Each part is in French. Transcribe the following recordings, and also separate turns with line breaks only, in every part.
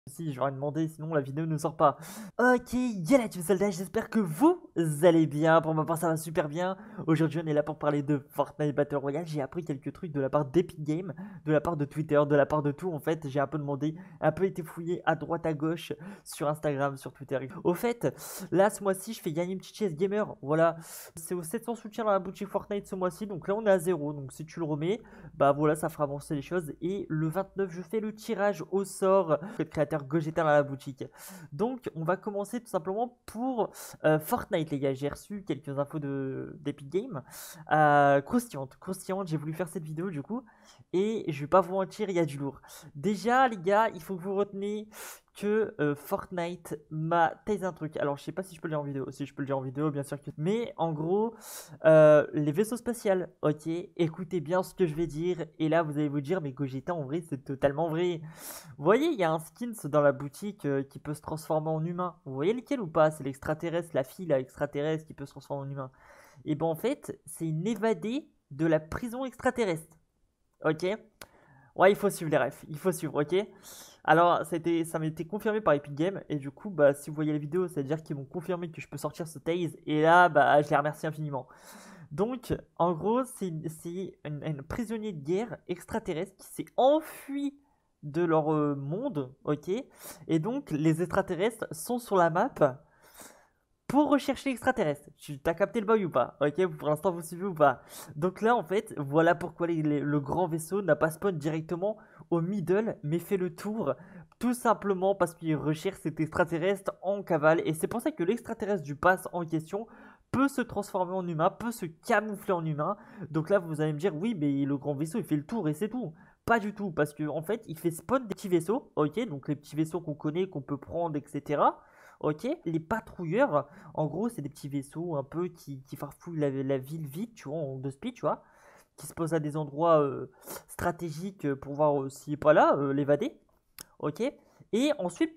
Si j'aurais demandé, sinon la vidéo ne sort pas. Ok, y'a la team soldat, j'espère que vous allez bien. Pour ma part, ça va super bien. Aujourd'hui, on est là pour parler de Fortnite Battle Royale. J'ai appris quelques trucs de la part d'Epic Games, de la part de Twitter, de la part de tout. En fait, j'ai un peu demandé, un peu été fouillé à droite, à gauche, sur Instagram, sur Twitter. Au fait, là, ce mois-ci, je fais gagner une petite chaise gamer. Voilà, c'est aux 700 soutiens dans la boutique Fortnite ce mois-ci. Donc là, on est à 0. Donc si tu le remets, bah voilà, ça fera avancer les choses. Et le 29, je fais le tirage au sort de créateur Gogeta dans la boutique. Donc, on va commencer tout simplement pour Fortnite, les gars. J'ai reçu quelques infos d'Epic Games. Croustillante, j'ai voulu faire cette vidéo du coup. Et je vais pas vous mentir, il y a du lourd. Déjà, les gars, il faut que vous reteniez que Fortnite m'a tasé un truc. Alors, je sais pas si je peux le dire en vidéo. Si je peux le dire en vidéo, bien sûr que. Mais en gros, les vaisseaux spatials, ok. Écoutez bien ce que je vais dire. Et là, vous allez vous dire, mais Gogeta, en vrai, c'est totalement vrai. Vous voyez, il y a un skins dans la boutique qui peut se transformer en humain. Vous voyez lequel ou pas? C'est l'extraterrestre, la fille là, extraterrestre qui peut se transformer en humain. Et ben en fait, c'est une évadée de la prison extraterrestre. Ok. Ouais, il faut suivre les refs, il faut suivre, ok. Alors, ça m'a été confirmé par Epic Games, et du coup, bah, si vous voyez la vidéo, c'est-à-dire qu'ils m'ont confirmé que je peux sortir ce tase, et là, bah, je les remercie infiniment. Donc, en gros, c'est une prisonnier de guerre extraterrestre qui s'est enfui de leur monde, ok. Et donc, les extraterrestres sont sur la map pour rechercher l'extraterrestre. Tu t'as capté le bail ou pas? Ok, pour l'instant vous suivez ou pas? Donc là en fait, voilà pourquoi le grand vaisseau n'a pas spawn directement au middle, mais fait le tour, tout simplement parce qu'il recherche cet extraterrestre en cavale. Et c'est pour ça que l'extraterrestre du pass en question peut se transformer en humain, peut se camoufler en humain. Donc là vous allez me dire, oui mais le grand vaisseau il fait le tour et c'est tout. Pas du tout, parce qu'en en fait il fait spawn des petits vaisseaux, ok, donc les petits vaisseaux qu'on connaît, qu'on peut prendre, etc. Ok, les patrouilleurs, en gros, c'est des petits vaisseaux un peu qui farfouillent la ville vite, tu vois, en deux speed, tu vois, qui se posent à des endroits stratégiques pour voir s'il n'est pas là, l'évader. Ok. Et ensuite,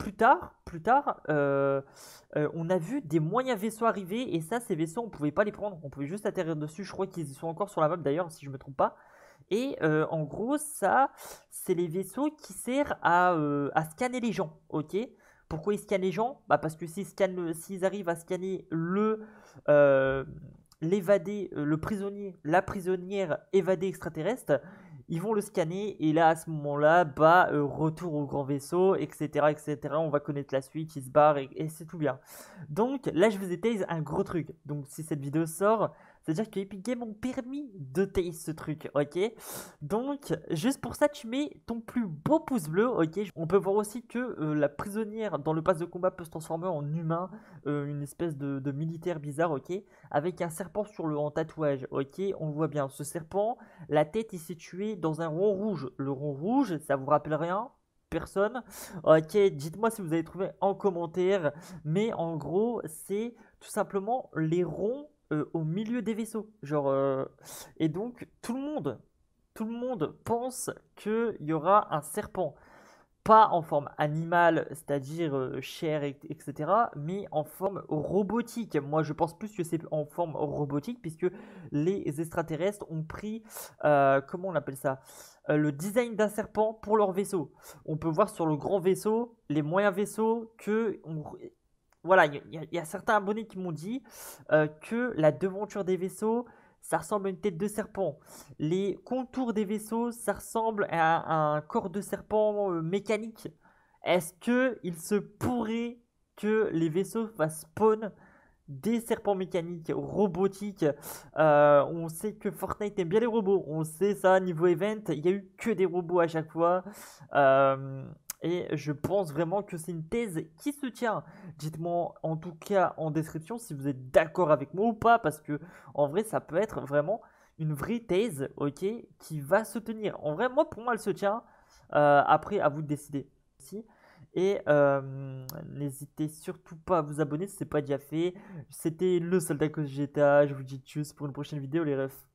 on a vu des moyens vaisseaux arriver, et ça, ces vaisseaux, on pouvait pas les prendre, on pouvait juste atterrir dessus. Je crois qu'ils sont encore sur la map d'ailleurs, si je me trompe pas. Et en gros, ça, c'est les vaisseaux qui servent à scanner les gens, ok. Pourquoi ils scannent les gens? Bah parce que s'ils arrivent à scanner euh, l'évadé, le prisonnier, la prisonnière évadée extraterrestre, ils vont le scanner et là à ce moment-là, bah retour au grand vaisseau, etc., etc. On va connaître la suite, il se barre et c'est tout bien. Donc là, je vous ai tase un gros truc. Donc si cette vidéo sort, c'est-à-dire que Epic Games ont permis de tase ce truc, ok. Donc, juste pour ça, tu mets ton plus beau pouce bleu, ok. On peut voir aussi que la prisonnière dans le pass de combat peut se transformer en humain, une espèce de militaire bizarre, ok. Avec un serpent sur en tatouage, ok. On voit bien ce serpent, la tête est située dans un rond rouge. Le rond rouge, ça vous rappelle rien? Personne? Ok, dites-moi si vous avez trouvé en commentaire. Mais en gros, c'est tout simplement les ronds au milieu des vaisseaux. Genre, et donc, tout le monde pense qu'il y aura un serpent. Pas en forme animale, c'est-à-dire chair, etc., mais en forme robotique. Moi, je pense plus que c'est en forme robotique, puisque les extraterrestres ont pris, comment on appelle ça, le design d'un serpent pour leur vaisseau. On peut voir sur le grand vaisseau, les moyens vaisseaux, voilà, il y a certains abonnés qui m'ont dit que la devanture des vaisseaux, ça ressemble à une tête de serpent. Les contours des vaisseaux, ça ressemble à un corps de serpent mécanique. Est-ce que il se pourrait que les vaisseaux fassent spawn des serpents mécaniques robotiques? On sait que Fortnite aime bien les robots. On sait ça, niveau event, il y a eu que des robots à chaque fois. Euh, et je pense vraiment que c'est une thèse qui se tient. Dites-moi en tout cas en description si vous êtes d'accord avec moi ou pas, parce que en vrai, ça peut être vraiment une vraie thèse, ok, qui va se tenir. En vrai, moi, pour moi, elle se tient. Après, à vous de décider aussi. Et n'hésitez surtout pas à vous abonner si ce n'est pas déjà fait. C'était le Soldat Gogeta. Je vous dis tchuss pour une prochaine vidéo, les refs.